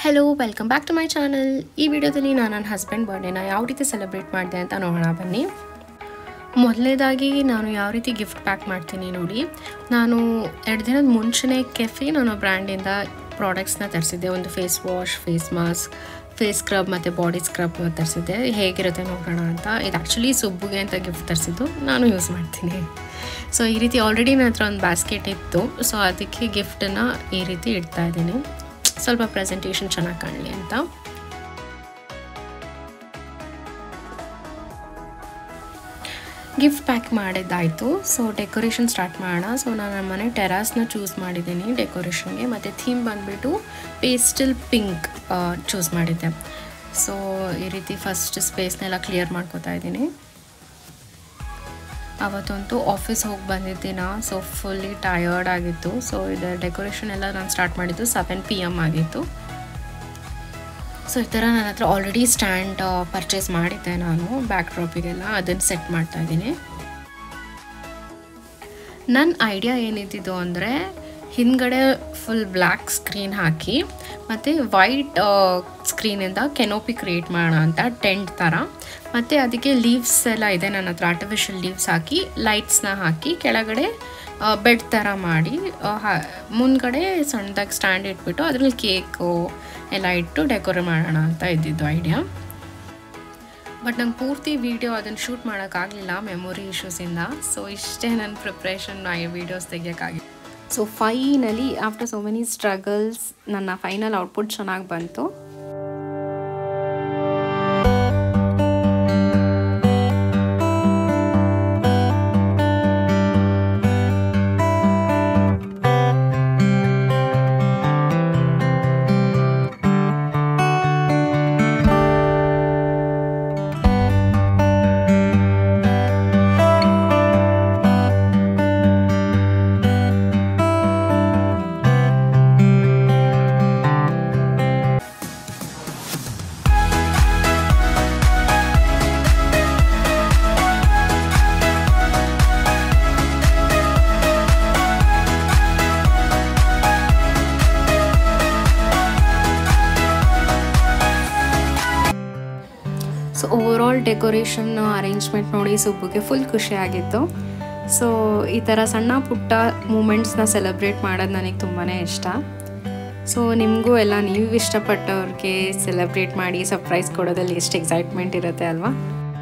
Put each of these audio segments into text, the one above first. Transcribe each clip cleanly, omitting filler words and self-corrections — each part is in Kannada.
Hello welcome back to my channel. ಈ ವಿಡಿಯೋದಲ್ಲಿ ನಾನು ನನ್ನ ಹಸ್ಬೆಂಡ್ ಬರ್ಡೇನ ಯಾವ ರೀತಿ ಸೆಲೆಬ್ರೇಟ್ ಮಾಡಿದೆ ಅಂತ ನೋಡೋಣ ಬನ್ನಿ. ಮೊದಲನೇದಾಗಿ ನಾನು ಯಾವ ರೀತಿ ಗಿಫ್ಟ್ ಪ್ಯಾಕ್ ಮಾಡ್ತೀನಿ ನೋಡಿ. ನಾನು 2 ದಿನದ ಮುಂಚೆನೇ ಕೆಫೆ ನಾನು ಬ್ರ್ಯಾಂಡಿಂದ ಪ್ರಾಡಕ್ಟ್ಸ್ನ ತರಿಸಿದ್ದೆ. ಒಂದು face wash, face mask, face scrub ಮತ್ತು ಬಾಡಿ ಸ್ಕ್ರಬ್ ತರಿಸಿದ್ದೆ. ಹೇಗಿರುತ್ತೆ ನೋಡೋಣ ಅಂತ. ಇದು ಆ್ಯಕ್ಚುಲಿ ಸುಬ್ಬುಗೆ ಅಂತ ಗಿಫ್ಟ್ ತರಿಸಿದ್ದು, ನಾನು ಯೂಸ್ ಮಾಡ್ತೀನಿ. ಸೊ ಈ ರೀತಿ ಆಲ್ರೆಡಿ ನನ್ನ ಹತ್ರ ಒಂದು ಬ್ಯಾಸ್ಕೆಟ್ ಇತ್ತು. ಸೊ ಅದಕ್ಕೆ ಗಿಫ್ಟನ್ನು ಈ ರೀತಿ ಇಡ್ತಾ ಇದ್ದೀನಿ, ಸ್ವಲ್ಪ ಪ್ರೆಸೆಂಟೇಷನ್ ಚೆನ್ನಾಗಿ ಕಾಣಲಿ ಅಂತ. ಗಿಫ್ಟ್ ಪ್ಯಾಕ್ ಮಾಡಿದ್ದಾಯಿತು. ಸೊ ಡೆಕೋರೇಷನ್ ಸ್ಟಾರ್ಟ್ ಮಾಡೋಣ. ಸೊ ನಾನು ನಮ್ಮ ಮನೆ ಟೆರಾಸ್ನ ಚೂಸ್ ಮಾಡಿದ್ದೀನಿ ಡೆಕೋರೇಷನ್ಗೆ. ಮತ್ತು ಥೀಮ್ ಬಂದುಬಿಟ್ಟು ಪೇಸ್ಟಲ್ ಪಿಂಕ್ ಚೂಸ್ ಮಾಡಿದ್ದೆ. ಸೊ ಈ ರೀತಿ ಫಸ್ಟ್ ಸ್ಪೇಸ್ನೆಲ್ಲ ಕ್ಲಿಯರ್ ಮಾಡ್ಕೋತಾ ಇದ್ದೀನಿ. ಅವತ್ತಂತೂ ಆಫೀಸ್ ಹೋಗಿ ಬಂದಿದ್ದೀನ. ಸೊ ಫುಲ್ಲಿ ಟಯರ್ಡ್ ಆಗಿತ್ತು. ಸೊ ಇದರ ಡೆಕೋರೇಷನ್ ಎಲ್ಲ ನಾನು ಸ್ಟಾರ್ಟ್ ಮಾಡಿದ್ದು 7 PM ಆಗಿತ್ತು. ಸೊ ಈ ಥರ ನನ್ನ ಹತ್ರ ಆಲ್ರೆಡಿ ಸ್ಟ್ಯಾಂಡ್ ಪರ್ಚೇಸ್ ಮಾಡಿದ್ದೆ ನಾನು ಬ್ಯಾಕ್ ಡ್ರಾಪಿಗೆಲ್ಲ. ಅದನ್ನು ಸೆಟ್ ಮಾಡ್ತಾ ಇದ್ದೀನಿ. ನನ್ನ ಐಡಿಯಾ ಏನಿದ್ದಿದ್ದು ಅಂದರೆ ಹಿಂದ್ಗಡೆ ಫುಲ್ ಬ್ಲ್ಯಾಕ್ ಸ್ಕ್ರೀನ್ ಹಾಕಿ ಮತ್ತು ವೈಟ್ ಸ್ಕ್ರೀನಿಂದ ಕೆನೋಪಿ ಕ್ರಿಯೇಟ್ ಮಾಡೋಣ ಅಂತ, ಟೆಂಟ್ ಥರ. ಮತ್ತು ಅದಕ್ಕೆ ಲೀವ್ಸ್ ಎಲ್ಲ ಇದೆ ನನ್ನ ಹತ್ರ, ಆರ್ಟಿಫಿಷಿಯಲ್ ಲೀವ್ಸ್ ಹಾಕಿ ಲೈಟ್ಸ್ನ ಹಾಕಿ ಕೆಳಗಡೆ ಬೆಡ್ ಥರ ಮಾಡಿ ಮುಂದ್ಗಡೆ ಸಣ್ಣದಾಗಿ ಸ್ಟ್ಯಾಂಡ್ ಇಟ್ಬಿಟ್ಟು ಅದರಲ್ಲಿ ಕೇಕು ಎಲ್ಲ ಇಟ್ಟು ಡೆಕೋರೇಟ್ ಮಾಡೋಣ ಅಂತ ಇದ್ದಿದ್ದು ಐಡಿಯಾ. ಬಟ್ ನಂಗೆ ಪೂರ್ತಿ ವೀಡಿಯೋ ಅದನ್ನು ಶೂಟ್ ಮಾಡೋಕ್ಕಾಗಲಿಲ್ಲ ಮೆಮೊರಿ ಇಶ್ಯೂಸಿಂದ. ಸೊ ಇಷ್ಟೇ ನನ್ನ ಪ್ರಿಪ್ರೇಷನ್ ವೀಡಿಯೋಸ್ ತೆಗಿಯೋಕ್ಕಾಗಿತ್ತು. So finally after so many struggles ನನ್ನ ಫೈನಲ್ ಔಟ್ಪುಟ್ ಚೆನ್ನಾಗಿ ಬಂತು. ಸೊ ಓವರಾಲ್ ಡೆಕೋರೇಷನ್ ಅರೇಂಜ್ಮೆಂಟ್ ನೋಡಿ ಸುಬ್ಬುಗೆ ಫುಲ್ ಖುಷಿಯಾಗಿತ್ತು. ಸೊ ಈ ಥರ ಸಣ್ಣ ಪುಟ್ಟ ಮೂಮೆಂಟ್ಸ್ನ ಸೆಲೆಬ್ರೇಟ್ ಮಾಡೋದು ನನಗೆ ತುಂಬಾ ಇಷ್ಟ. ಸೊ ನಿಮಗೂ ಎಲ್ಲ ನೀವು ಇಷ್ಟಪಟ್ಟವ್ರಿಗೆ ಸೆಲೆಬ್ರೇಟ್ ಮಾಡಿ ಸರ್ಪ್ರೈಸ್ ಕೊಡೋದಲ್ಲಿ ಎಷ್ಟು ಎಕ್ಸೈಟ್ಮೆಂಟ್ ಇರುತ್ತೆ ಅಲ್ವಾ.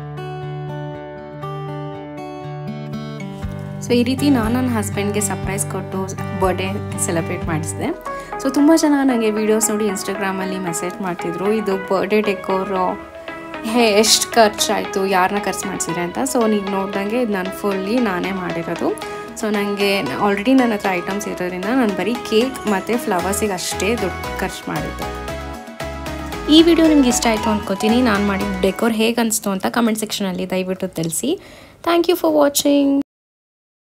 ಸೊ ಈ ರೀತಿ ನಾನು ನನ್ನ ಹಸ್ಬೆಂಡ್ಗೆ ಸರ್ಪ್ರೈಸ್ ಕೊಟ್ಟು ಬರ್ಡೇ ಸೆಲೆಬ್ರೇಟ್ ಮಾಡಿಸಿದೆ. ಸೊ ತುಂಬ ಜನ ನನಗೆ ವೀಡಿಯೋಸ್ ನೋಡಿ ಇನ್ಸ್ಟಾಗ್ರಾಮಲ್ಲಿ ಮೆಸೇಜ್ ಮಾಡ್ತಿದ್ರು, ಇದು ಬರ್ಡೇ ಡೆಕೋರು ಎಷ್ಟು ಖರ್ಚಾಯಿತು, ಯಾರನ್ನ ಖರ್ಚು ಮಾಡಿಸಿದ್ರೆ ಅಂತ. ಸೊ ನೀವು ನೋಡ್ದಂಗೆ ಇದು ನಾನು ಫುಲ್ಲಿ ನಾನೇ ಮಾಡಿರೋದು. ಸೊ ನನಗೆ ಆಲ್ರೆಡಿ ನನ್ನ ಹತ್ರ ಐಟಮ್ಸ್ ಇರೋದ್ರಿಂದ ನಾನು ಬರೀ ಕೇಕ್ ಮತ್ತು ಫ್ಲವರ್ಸಿಗೆ ಅಷ್ಟೇ ದುಡ್ಡು ಖರ್ಚು ಮಾಡಿದ್ದೆ. ಈ ವಿಡಿಯೋ ನಿಮ್ಗೆ ಇಷ್ಟ ಆಯಿತು ಅಂದ್ಕೋತೀನಿ. ನಾನು ಮಾಡಿದ ಡೆಕೋರ್ ಹೇಗೆ ಅನಿಸ್ತು ಅಂತ ಕಮೆಂಟ್ ಸೆಕ್ಷನಲ್ಲಿ ದಯವಿಟ್ಟು ತಿಳಿಸಿ. Thank you for watching.